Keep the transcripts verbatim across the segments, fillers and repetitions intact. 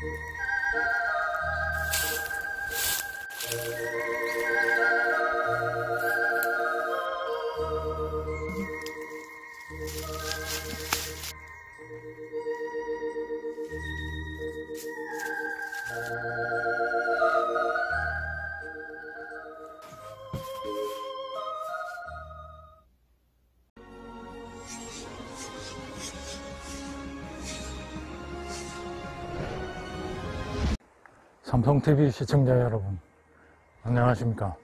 삼성티비 시청자 여러분, 안녕하십니까.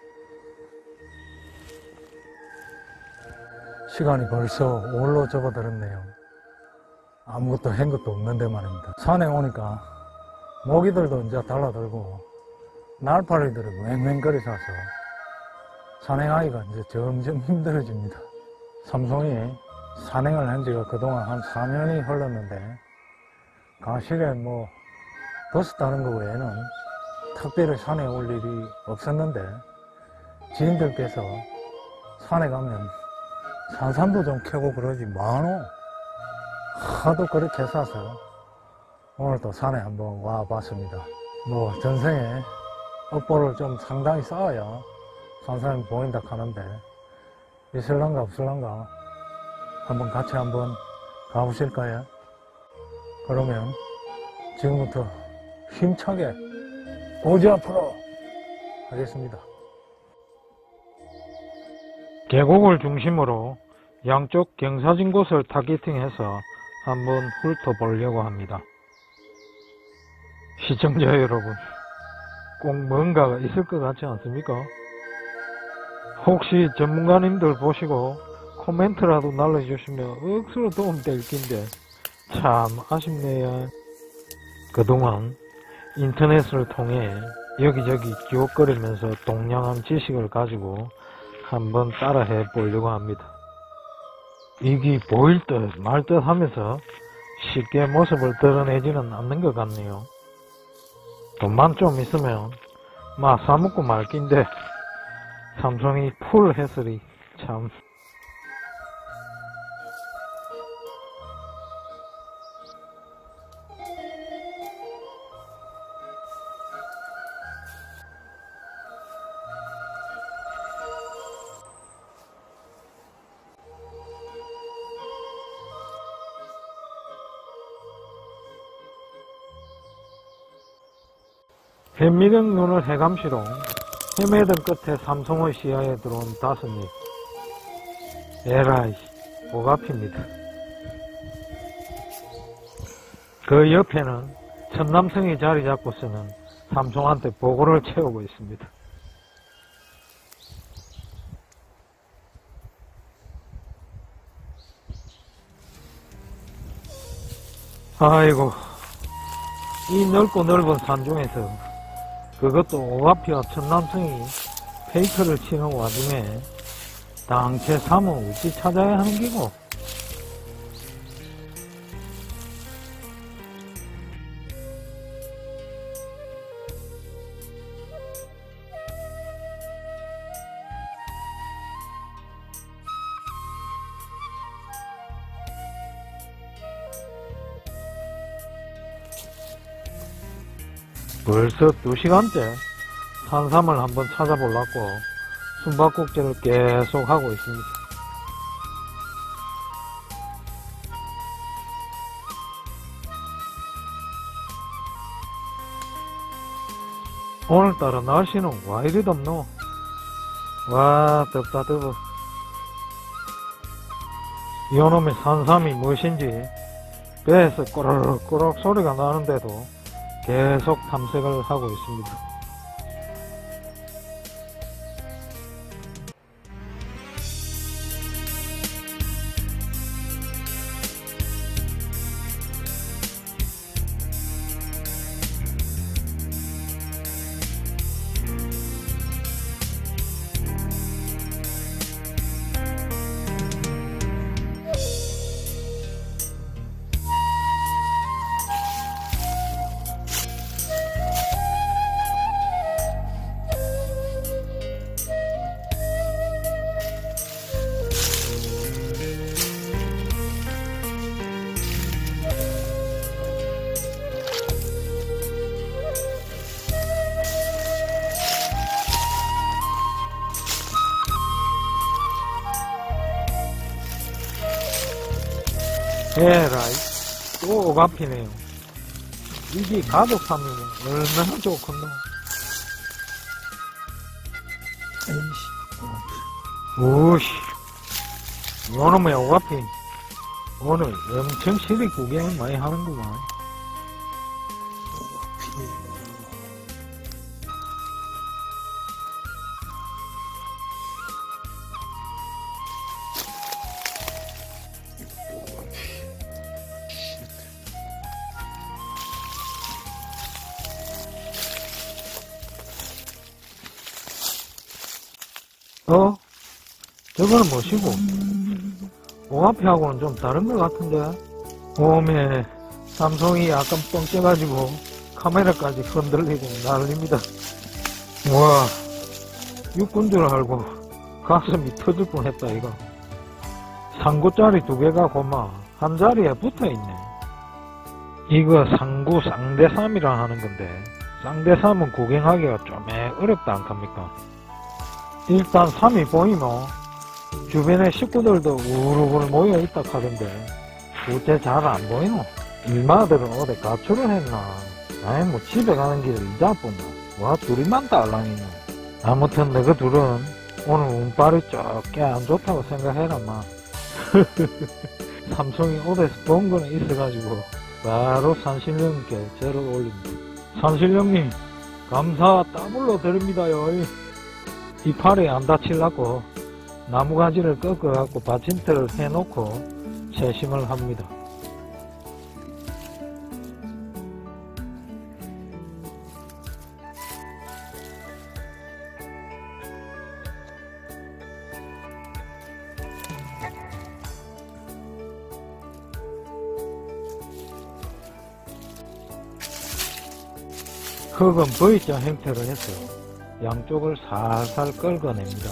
시간이 벌써 오월로 접어들었네요. 아무것도 한 것도 없는데 말입니다. 산에 오니까 모기들도 이제 달라들고 날파리들이 맹맹거리 사서 산행하기가 이제 점점 힘들어집니다. 삼성이 산행을 한 지가 그동안 한 사 년이 흘렀는데 가실에 뭐 버스 타는 거 외에는 특별히 산에 올 일이 없었는데 지인들께서 산에 가면 산삼도 좀 캐고 그러지 뭐하노? 하도 그렇게 사서 오늘 또 산에 한번 와봤습니다. 뭐 전생에 업보를 좀 상당히 쌓아야 산삼이 보인다 하는데 있을란가 없을란가 한번 같이 한번 가보실까요? 그러면 지금부터 힘차게 오지 앞으로 하겠습니다. 계곡을 중심으로 양쪽 경사진 곳을 타겟팅해서 한번 훑어보려고 합니다. 시청자 여러분, 꼭 뭔가가 있을 것 같지 않습니까? 혹시 전문가님들 보시고 코멘트라도 날려주시면 억수로 도움될 텐데 참 아쉽네요. 그동안 인터넷을 통해 여기저기 기웃거리면서 동양한 지식을 가지고 한번 따라해 보려고 합니다. 이게 보일 듯 말 듯 하면서 쉽게 모습을 드러내지는 않는 것 같네요. 돈만 좀 있으면 막 사먹고 말 낀데 삼성이 풀 했으리 참. 현미경 눈을 해감시로 헤매던 끝에 삼성의 시야에 들어온 다섯잎. 에라이, 오가피입니다. 그 옆에는 천남성이 자리 잡고 쓰는 삼성한테 보고를 채우고 있습니다. 아이고, 이 넓고 넓은 산중에서 그것도 오가피와 천남성이 페이크를 치는 와중에 당최 삼은 어찌 찾아야 하는 기고. 벌써 두 시간째 산삼을 한번 찾아보려고 숨바꼭질을 계속 하고 있습니다. 오늘따라 날씨는 와 이리 덥노. 와 덥다 덥어. 이놈의 산삼이 무엇인지 배에서 꼬르륵꼬르륵 소리가 나는데도 계속 탐색을 하고 있습니다. 에라이, 또 오가피네요. 이게 가족 삼이면 얼마나 좋겠노. 오씨, 요놈의 오가피. 오늘 엄청 실이 구경을 많이 하는구만. 어? 저거는 뭐시고? 오가피하고는 좀 다른 것 같은데? 오메, 삼성이 약간 뻥쳐가지고 카메라까지 흔들리고 난립니다. 와, 육군 줄 알고 가슴이 터질 뻔했다 이거. 상구짜리 두 개가 고마 한 자리에 붙어있네. 이거 상구 쌍대삼이라 하는 건데, 쌍대삼은 구경하기가 좀 어렵다 않습니까? 일단 삼이 보이면 주변에 식구들도 우르르 모여있다 하던데 도대체 잘 안 보이노? 일마들은 어디 가출을 했나? 아이 뭐 집에 가는 길을 잊어본다. 와 둘이만 딸랑이네. 아무튼 너그 둘은 오늘 운빨이 쪼꽤 안 좋다고 생각해라 마. 삼성이 어디서 본 거는 있어가지고 바로 산신령께 절을 올립니다. 산신령님 감사 더블로 드립니다요. 이파리 안 다치려고 나무가지를 꺾어갖고 받침대를 해놓고 채심을 합니다. 흙은 V자 형태로 해서 양쪽을 살살 긁어냅니다.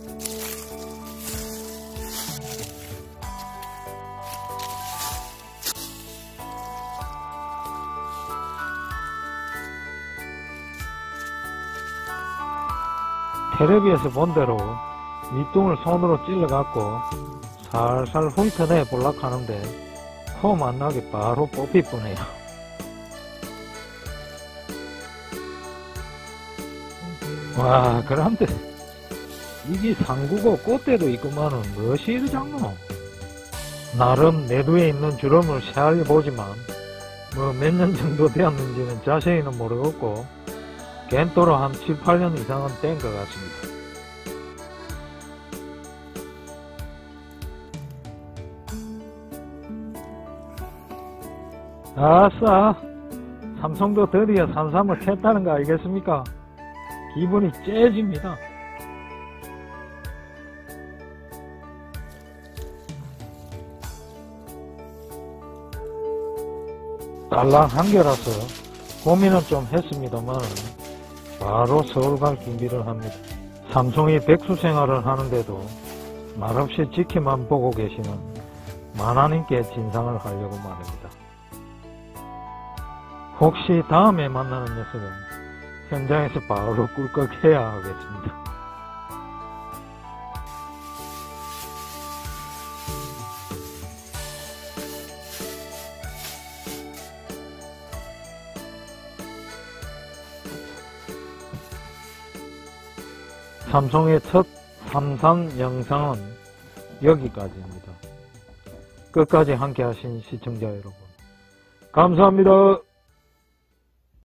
텔레비에서 본 대로 밑둥을 손으로 찔러갖고 살살 훑어내 볼락 하는데 폼 안 나게 바로 뽑힐 뻔해요. 와, 그런데 이게 상구고 꽃대도 있구만은 무엇이 이리 작노? 나름 내두에 있는 주름을 헤아려보지만 뭐 몇 년 정도 되었는지는 자세히는 모르겠고 겐토로 한 칠, 팔 년 이상은 된 것 같습니다. 아싸! 삼성도 드디어 산삼을 캤다는 거 알겠습니까? 기분이 째집니다. 딸랑 한 개라서 고민은 좀 했습니다만 바로 서울 갈 준비를 합니다. 삼성이 백수 생활을 하는데도 말없이 지켜만 보고 계시는 만화님께 진상을 하려고 말입니다. 혹시 다음에 만나는 녀석은 현장에서 바로 꿀꺽해야 하겠습니다. 삼성의 첫 삼산 영상은 여기까지입니다. 끝까지 함께 하신 시청자 여러분 감사합니다.